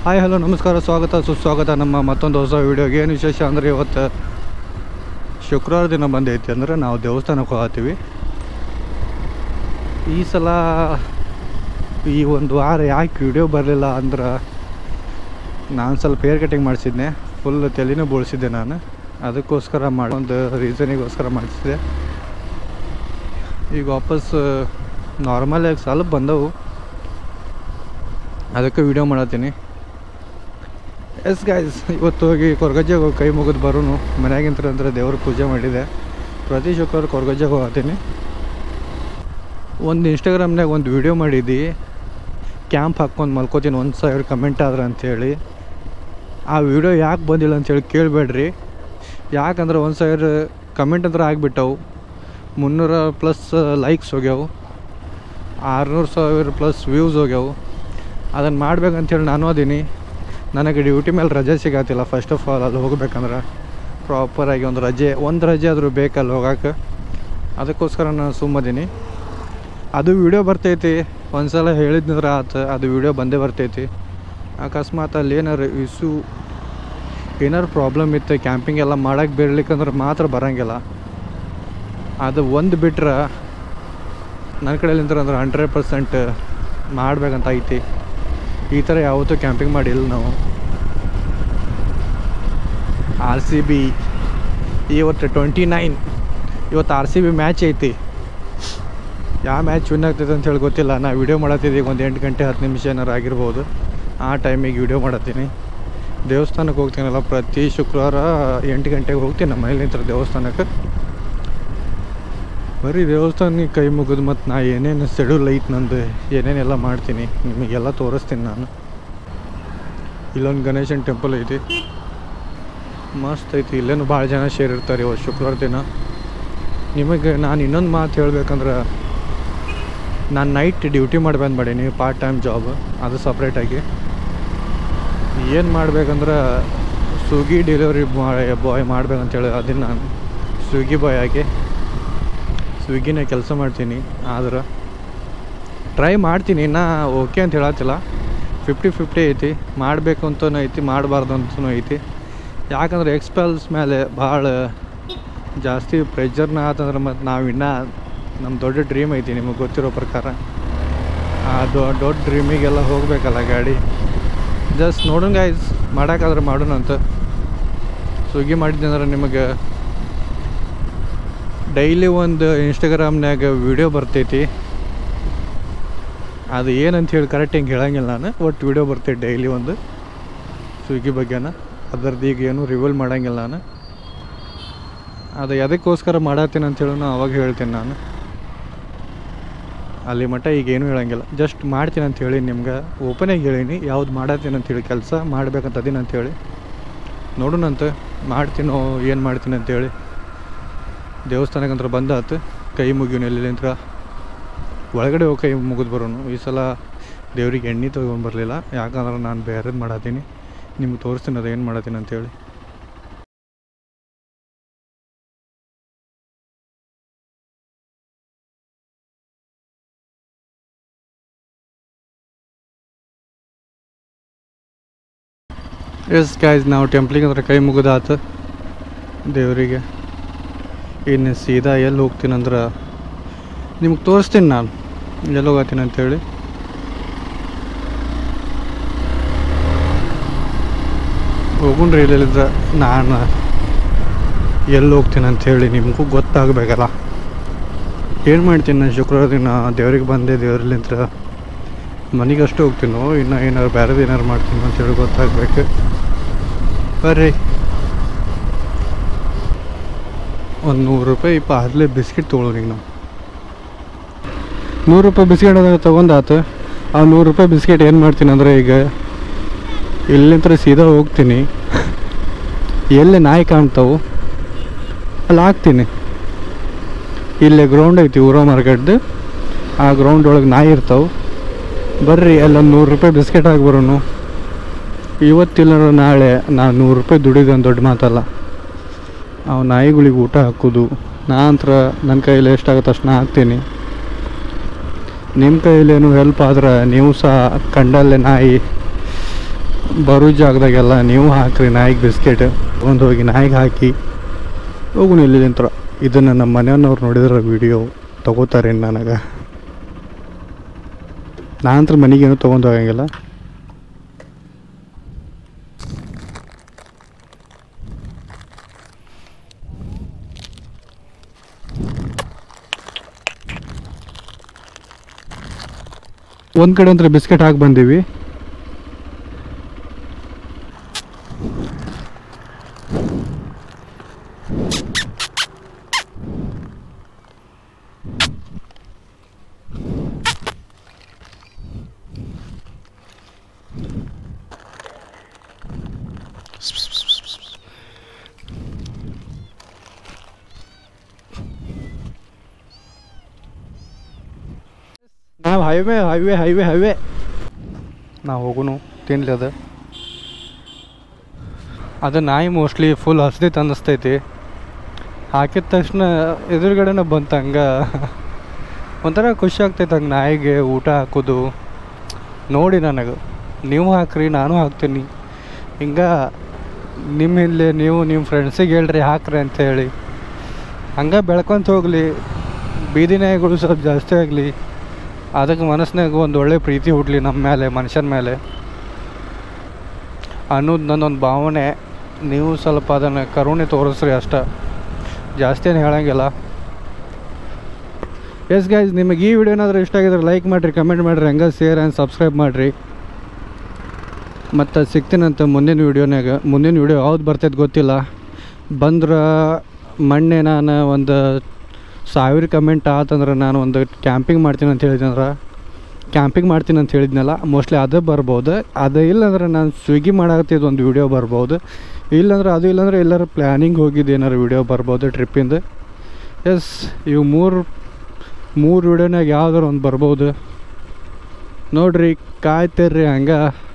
Hi hello ನಮಸ್ಕಾರ, ಸ್ವಾಗತ ಸುಸ್ವಾಗತ ನಮ್ಮ ಮತ್ತೊಂದು ಹೊಸ ವೀಡಿಯೋಗೆ. ಏನು ವಿಶೇಷ ಅಂದರೆ ಇವತ್ತು ಶುಕ್ರವಾರ ದಿನ ಬಂದೈತಿ ಅಂದರೆ ನಾವು ದೇವಸ್ಥಾನಕ್ಕೆ ಹೋಗ್ತೀವಿ. ಈ ಸಲ ಈ ಒಂದು ವಾರ ಯಾಕೆ ವಿಡಿಯೋ ಬರಲಿಲ್ಲ ಅಂದ್ರೆ ನಾನು ಸ್ವಲ್ಪ ಹೇರ್ ಕಟಿಂಗ್ ಮಾಡಿಸಿದ್ದೆ, ಫುಲ್ ತಲೆನೂ ಬೋಳಿಸಿದ್ದೆ ನಾನು. ಅದಕ್ಕೋಸ್ಕರ ಒಂದು ರೀಸನಿಗೋಸ್ಕರ ಮಾಡಿಸಿದೆ. ಈಗ ವಾಪಸ್ ನಾರ್ಮಲಾಗಿ ಸ್ವಲ್ಪ ಬಂದವು, ಅದಕ್ಕೆ ವಿಡಿಯೋ ಮಾಡತ್ತೀನಿ. ಎಸ್ ಗೈಸ್, ಇವತ್ತು ಹೋಗಿ ಕೊರಗಜ್ಜೆಗೆ ಹೋಗಿ ಕೈ ಮುಗಿದು ಬರೋನು. ಮನೆಯಾಗಿಂತ ಅಂದರೆ ದೇವ್ರ ಪೂಜೆ ಮಾಡಿದೆ. ಪ್ರತಿ ಶುಕ್ರವಾರ ಕೊರಗಜ್ಜೆಗೆ ಹೋಗ್ತೀನಿ. ಒಂದು ಇನ್ಸ್ಟಾಗ್ರಾಮ್ನಾಗ ಒಂದು ವಿಡಿಯೋ ಮಾಡಿದ್ದು, ಕ್ಯಾಂಪ್ ಹಾಕ್ಕೊಂಡು ಮಲ್ಕೋತೀನಿ 1000 ಕಮೆಂಟ್ ಆದ್ರೆ ಅಂಥೇಳಿ. ಆ ವಿಡಿಯೋ ಯಾಕೆ ಬಂದಿಲ್ಲ ಅಂಥೇಳಿ ಕೇಳಬೇಡ್ರಿ. ಯಾಕಂದ್ರೆ 1000 ಕಮೆಂಟ್ ಅಂದ್ರೆ ಆಗಿಬಿಟ್ಟವು, 300+ ಲೈಕ್ಸ್ ಹೋಗ್ಯಾವು, 600,000+ ವ್ಯೂಸ್ ಹೋಗ್ಯಾವು. ಅದನ್ನು ಮಾಡ್ಬೇಕಂತೇಳಿ ನಾನು ಅದೀನಿ. ನನಗೆ ಡ್ಯೂಟಿ ಮೇಲೆ ರಜೆ ಸಿಗತ್ತಿಲ್ಲ. ಫಸ್ಟ್ ಆಫ್ ಆಲ್ ಅಲ್ಲಿ ಹೋಗ್ಬೇಕಂದ್ರೆ ಪ್ರಾಪರಾಗಿ ಒಂದು ರಜೆ ಆದರೂ ಬೇಕಲ್ಲಿ ಹೋಗೋಕೆ. ಅದಕ್ಕೋಸ್ಕರ ನಾನು ಸುಮ್ಮದೀನಿ. ಅದು ವಿಡಿಯೋ ಬರ್ತೈತಿ, ಒಂದು ಸಲ ಹೇಳಿದ್ನಂದ್ರೆ ಆತು, ಅದು ವಿಡಿಯೋ ಬಂದೇ ಬರ್ತೈತಿ. ಅಕಸ್ಮಾತ್ ಅಲ್ಲಿ ಏನಾರು ಪ್ರಾಬ್ಲಮ್ ಇತ್ತು, ಕ್ಯಾಂಪಿಂಗ್ ಎಲ್ಲ ಮಾಡೋಕ್ಕೆ ಬಿಡ್ಲಿಕ್ಕಂದ್ರೆ ಮಾತ್ರ ಬರೋಂಗಿಲ್ಲ. ಅದು ಒಂದು ಬಿಟ್ರೆ ನನ್ನ ಕಡೆಯಲ್ಲಿಂದ್ರೆ 100% ಮಾಡ್ಬೇಕಂತ ಐತಿ. ಈ ಥರ ಯಾವತ್ತೂ ಕ್ಯಾಂಪಿಂಗ್ ಮಾಡಿಲ್ಲ ನಾವು. RCB ಇವತ್ತು 29, ಇವತ್ತು RCB ಮ್ಯಾಚ್ ಐತಿ. ಯಾವ ಮ್ಯಾಚ್ ವಿನ್ ಆಗ್ತೈತೆ ಅಂತ ಹೇಳಿ ಗೊತ್ತಿಲ್ಲ. ನಾ ವಿಡಿಯೋ ಮಾಡತ್ತಿದ್ದೀವಿ ಒಂದು 8 ಗಂಟೆ 10 ನಿಮಿಷ ಏನಾರು ಆಗಿರ್ಬೋದು. ಆ ಟೈಮಿಗೆ ವಿಡಿಯೋ ಮಾಡತ್ತೀನಿ. ದೇವಸ್ಥಾನಕ್ಕೆ ಹೋಗ್ತೀನಲ್ಲ, ಪ್ರತಿ ಶುಕ್ರವಾರ 8 ಗಂಟೆಗೆ ಹೋಗ್ತೀನಿ ನಮ್ಮ ಮನೇಲಿ ನಿಂತರ ದೇವಸ್ಥಾನಕ್ಕೆ. ಬರೀ ದೇವಸ್ಥಾನಕ್ಕೆ ಕೈ ಮುಗಿದು ಮತ್ತು ನಾ ಏನೇನು ಶೆಡ್ಯೂಲ್ ಐತೆ ನಂದು, ಏನೇನೆಲ್ಲ ಮಾಡ್ತೀನಿ ನಿಮಗೆಲ್ಲ ತೋರಿಸ್ತೀನಿ ನಾನು. ಇಲ್ಲೊಂದು ಗಣೇಶನ ಟೆಂಪಲ್ ಐತಿ, ಮಸ್ತ್ ಐತಿ. ಇಲ್ಲೇನು ಭಾಳ ಜನ ಸೇರಿರ್ತಾರೆ ಇವತ್ತು ಶುಕ್ರವಾರ ದಿನ. ನಿಮಗೆ ನಾನು ಇನ್ನೊಂದು ಮಾತು ಹೇಳ್ಬೇಕಂದ್ರೆ, ನಾನು ನೈಟ್ ಡ್ಯೂಟಿ ಮಾಡ್ಬಂದು ಮಾಡೀನಿ, ಪಾರ್ಟ್ ಟೈಮ್ ಜಾಬ್. ಅದು ಸಪ್ರೇಟಾಗಿ ಏನು ಮಾಡ್ಬೇಕಂದ್ರೆ ಸ್ವಿಗ್ಗಿ ಡೆಲಿವರಿ ಬಾಯ್ ಮಾಡ್ಬೇಕಂತೇಳಿ ಅದನ್ನು ನಾನು ಸ್ವಿಗ್ಗಿ ಬಾಯ್ ಆಗಿ ಸ್ವಿಗ್ಗಿನ ಕೆಲಸ ಮಾಡ್ತೀನಿ. ಆದ್ರೆ ಟ್ರೈ ಮಾಡ್ತೀನಿ, ನಾ ಓಕೆ ಅಂತ ಹೇಳತ್ತಿಲ್ಲ. 50-50 ಐತಿ. ಮಾಡಬೇಕು ಅಂತಲೂ ಐತಿ, ಮಾಡಬಾರ್ದು ಅಂತಲೂ ಐತಿ. ಯಾಕಂದ್ರೆ ಎಕ್ಸ್ಪೆಲ್ಸ್ ಮೇಲೆ ಭಾಳ ಜಾಸ್ತಿ ಪ್ರೆಷರ್ನ ಆತಂದ್ರೆ ಮತ್ತು ನಾವು ಇನ್ನೂ ನಮ್ಮ ದೊಡ್ಡ ಡ್ರೀಮ್ ಐತಿ, ನಿಮಗೆ ಗೊತ್ತಿರೋ ಪ್ರಕಾರ. ಆ ದೊಡ್ಡ ಡ್ರೀಮಿಗೆಲ್ಲ ಹೋಗಬೇಕಲ್ಲ ಗಾಡಿ. ಜಸ್ಟ್ ನೋಡೋಣ ಗೈಸ್, ಮಾಡೋಕ್ಕಾದ್ರೆ ಮಾಡೋಣ ಅಂತ. ಸ್ವಿಗ್ಗಿ ಮಾಡಿದ್ದಂದ್ರೆ ನಿಮಗೆ ಡೈಲಿ ಒಂದು ಇನ್ಸ್ಟಾಗ್ರಾಮ್ನಾಗ ವಿಡಿಯೋ ಬರ್ತೈತಿ. ಅದು ಏನಂತ ಹೇಳಿ ಕರೆಕ್ಟ್ ಹಿಂಗೆ ಹೇಳಂಗಿಲ್ಲ ನಾನು. ಒಟ್ಟು ವಿಡಿಯೋ ಬರ್ತೈತಿ ಡೈಲಿ ಒಂದು ಸ್ವಿಗ್ಗಿ ಬಗ್ಗೆನ. ಅದರದ್ದು ಈಗ ಏನು ರಿವೀಲ್ ಮಾಡೋಂಗಿಲ್ಲ ನಾನು. ಅದು ಎದಕ್ಕೋಸ್ಕರ ಮಾಡತ್ತೀನಿ ಅಂಥೇಳಿ ಅವಾಗ ಹೇಳ್ತೀನಿ ನಾನು. ಅಲ್ಲಿ ಮಟ್ಟ ಈಗೇನು ಹೇಳೋಂಗಿಲ್ಲ, ಜಸ್ಟ್ ಮಾಡ್ತೀನಿ ಅಂಥೇಳಿ ನಿಮ್ಗೆ ಓಪನಾಗಿ ಹೇಳೀನಿ. ಯಾವ್ದು ಮಾಡತ್ತೀನಿ ಅಂಥೇಳಿ, ಕೆಲಸ ಮಾಡ್ಬೇಕಂತ ಅದೀನಿ ಅಂಥೇಳಿ. ನೋಡೋಣಂತ ಮಾಡ್ತೀನೋ ಏನು ಮಾಡ್ತೀನಿ ಅಂಥೇಳಿ. ದೇವಸ್ಥಾನಕ್ಕಂತ್ರ ಬಂದಾತು, ಕೈ ಮುಗಿಯೋನು ಎಲ್ಲಿಂತ್ರ ಒಳಗಡೆ ಹೋಗಿ ಕೈ ಮುಗಿದು ಬರೋನು. ಈ ಸಲ ದೇವ್ರಿಗೆ ಎಣ್ಣೆ ತೊಗೊಂಬರಲಿಲ್ಲ, ಯಾಕಂದ್ರೆ ನಾನು ಬೇರೆದು ಮಾಡತ್ತೀನಿ. ನಿಮ್ಗೆ ತೋರಿಸ್ತೀನಿ ಅದು ಏನು ಮಾಡತ್ತೀನಿ ಅಂಥೇಳಿ. ಎಸ್ ಗೈಸ್, ನಾವು ಟೆಂಪ್ಲಿಗೆ ಅಂದ್ರೆ ಕೈ ಮುಗಿದಾತು ದೇವರಿಗೆ. ಇನ್ನು ಸೀದಾ ಎಲ್ಲಿ ಹೋಗ್ತೀನಿ ಅಂದ್ರೆ ನಿಮ್ಗೆ ತೋರಿಸ್ತೀನಿ ನಾನು ಎಲ್ಲಿ ಹೋಗತ್ತೀನಿ ಅಂಥೇಳಿ. ಹೋಗುಣ್ರಿ. ಇಲ್ಲಿದ್ರೆ ನಾನು ಎಲ್ಲಿ ಹೋಗ್ತೀನಿ ಅಂಥೇಳಿ ನಿಮಗೂ ಗೊತ್ತಾಗಬೇಕಲ್ಲ. ಏನು ಮಾಡ್ತೀನಿ ನಾನು ಶುಕ್ರವಾರ ದಿನ ದೇವ್ರಿಗೆ ಬಂದೆ, ದೇವ್ರಲ್ಲಿಂತ್ರ ಮನೆಗಷ್ಟು ಹೋಗ್ತೀನೋ ಇನ್ನು ಏನಾರು ಬೇರೆದು ಏನಾರು ಮಾಡ್ತೀನಿ ಅಂಥೇಳಿ ಗೊತ್ತಾಗಬೇಕು. ಬರ್ರಿ, ಒಂದು 100 ರೂಪಾಯಿ ಪಾರ್ಲೆ ಬಿಸ್ಕಿಟ್ ತೊಗೊಳೋರಿಗೆ ನಾವು 100 ರೂಪಾಯಿ ಬಿಸ್ಕೆಟ್ ತೊಗೊಂಡಾತು. ಆ 100 ರೂಪಾಯಿ ಬಿಸ್ಕೆಟ್ ಏನು ಮಾಡ್ತೀನಿ ಅಂದರೆ, ಈಗ ಇಲ್ಲಿಂದ ಸೀದಾ ಹೋಗ್ತೀನಿ, ಎಲ್ಲೇ ನಾಯಿ ಕಾಣ್ತಾವೆ ಅಲ್ಲಿ ಹಾಕ್ತೀನಿ. ಇಲ್ಲೇ ಗ್ರೌಂಡ್ ಐತಿ ಊರ ಮಾರ್ಕೆಟ್ದು, ಆ ಗ್ರೌಂಡ್ ಒಳಗೆ ನಾಯಿ ಇರ್ತಾವೆ. ಬರ್ರಿ ಅಲ್ಲೊಂದು 100 ರೂಪಾಯಿ ಬಿಸ್ಕೆಟ್ ಹಾಕ್ಬರೋನು. ಇವತ್ತಿಲ್ಲ ನಾಳೆ ನಾನು 100 ರೂಪಾಯಿ ದುಡಿದೊಂದು ದೊಡ್ಡ ಮಾತಲ್ಲ. ಅವು ನಾಯಿಗಳಿಗೆ ಊಟ ಹಾಕೋದು ನಂತರ ನನ್ನ ಕೈಯಲ್ಲಿ ಎಷ್ಟಾಗುತ್ತೆ ಅಷ್ಟು ನಾ ಹಾಕ್ತೀನಿ. ನಿಮ್ಮ ಕೈಯಲ್ಲೇನು ಹೆಲ್ಪ್ ಆದ್ರೆ ನೀವು ಸಹ ಕಂಡಲ್ಲೇ ನಾಯಿ ಬರೋ ಜಾಗದಾಗೆಲ್ಲ ನೀವು ಹಾಕ್ರಿ ನಾಯಿಗೆ ಬಿಸ್ಕೆಟ್ ಒಂದು ಹೋಗಿ ನಾಯಿಗೆ ಹಾಕಿ ಹೋಗು ಇಲ್ಲಿಂತ್ರ. ಇದನ್ನು ನಮ್ಮ ಮನೆಯವ್ರು ನೋಡಿದ್ರೆ ವಿಡಿಯೋ ತೊಗೋತಾರೆ ನನಗೆ. ನಾನಂತರ ಮನೆಗೇನು ತೊಗೊಂಡು ಹೋಗಂಗಿಲ್ಲ. ಒಂದು ಕಡೆ ಅಂದ್ರೆ ಬಿಸ್ಕೆಟ್ ಹಾಕಿ ಬಂದೀವಿ. ನಾವು ಹೈವೇ ನಾವು ಹೋಗುನು ತಿನ್ಲಿ ಅದು ನಾಯಿ ಮೋಸ್ಟ್ಲಿ ಫುಲ್ ಹಸ್ದೈತೆ ಅನ್ನಿಸ್ತೈತಿ. ಹಾಕಿದ ತಕ್ಷಣ ಎದುರುಗಡೆನ ಬಂತು. ಹಂಗೆ ಒಂಥರ ಖುಷಿ ಆಗ್ತೈತೆ ಹಂಗೆ ನಾಯಿಗೆ ಊಟ ಹಾಕೋದು ನೋಡಿ. ನನಗೆ ನೀವು ಹಾಕ್ರಿ, ನಾನು ಹಾಕ್ತೀನಿ. ಹಿಂಗೆ ನಿಮ್ಮ ಇಲ್ಲಿ ನೀವು ನಿಮ್ಮ ಫ್ರೆಂಡ್ಸಿಗೆ ಹೇಳ್ರಿ ಹಾಕ್ರಿ ಅಂಥೇಳಿ. ಹಂಗೆ ಬೆಳ್ಕೊತ ಹೋಗಲಿ. ಬೀದಿ ನಾಯಿಗಳು ಸ್ವಲ್ಪ ಜಾಸ್ತಿ ಆಗಲಿ. ಅದಕ್ಕೆ ಮನಸ್ಸಿನಾಗ ಒಂದು ಒಳ್ಳೆ ಪ್ರೀತಿ ಹುಡ್ಲಿ ನಮ್ಮ ಮೇಲೆ, ಮನುಷ್ಯನ ಮೇಲೆ ಅನ್ನೋದು ನನ್ನೊಂದು ಭಾವನೆ. ನೀವು ಸ್ವಲ್ಪ ಅದನ್ನು ಕರುಣೆ ತೋರಿಸ್ರಿ ಅಷ್ಟ, ಜಾಸ್ತಿ ಏನು ಹೇಳೋಂಗಿಲ್ಲ. ಎಸ್ ಗೈಸ್, ನಿಮಗೆ ಈ ವಿಡಿಯೋ ಏನಾದರೂ ಇಷ್ಟ ಆಗಿದ್ರೆ ಲೈಕ್ ಮಾಡಿರಿ, ಕಮೆಂಟ್ ಮಾಡಿರಿ, ಹಂಗೆ ಶೇರ್ ಆ್ಯಂಡ್ ಸಬ್ಸ್ಕ್ರೈಬ್ ಮಾಡಿರಿ. ಮತ್ತು ಸಿಗ್ತೀನಂತ ಮುಂದಿನ ವಿಡಿಯೋ ಯಾವ್ದು ಬರ್ತೈತೆ ಗೊತ್ತಿಲ್ಲ. ಬಂದ್ರೆ ಮೊನ್ನೆ ನಾನು ಒಂದು 1000 ಕಮೆಂಟ್ ಆತಂದ್ರೆ ನಾನು ಒಂದು ಕ್ಯಾಂಪಿಂಗ್ ಮಾಡ್ತೀನಿ ಅಂತ ಹೇಳಿದ್ನಲ್ಲ, ಮೋಸ್ಟ್ಲಿ ಅದೇ ಬರ್ಬೋದು. ಅದು ಇಲ್ಲಾಂದ್ರೆ ನಾನು ಸ್ವಿಗ್ಗಿ ಮಾಡಾಕತ್ತಿದ್ದು ಒಂದು ವಿಡಿಯೋ ಬರ್ಬೋದು. ಇಲ್ಲಾಂದ್ರೆ ಎಲ್ಲರೂ ಪ್ಲ್ಯಾನಿಂಗ್ ಹೋಗಿದ್ದು ಏನಾರು ವಿಡಿಯೋ ಬರ್ಬೋದು ಟ್ರಿಪ್ಪಿಂದ. ಎಸ್, ಇವು ಮೂರು ವಿಡಿಯೋನಾಗ ಯಾವ್ದಾರು ಒಂದು ಬರ್ಬೋದು ನೋಡ್ರಿ. ಕಾಯ್ತಿರ್ರಿ ಹಂಗೆ.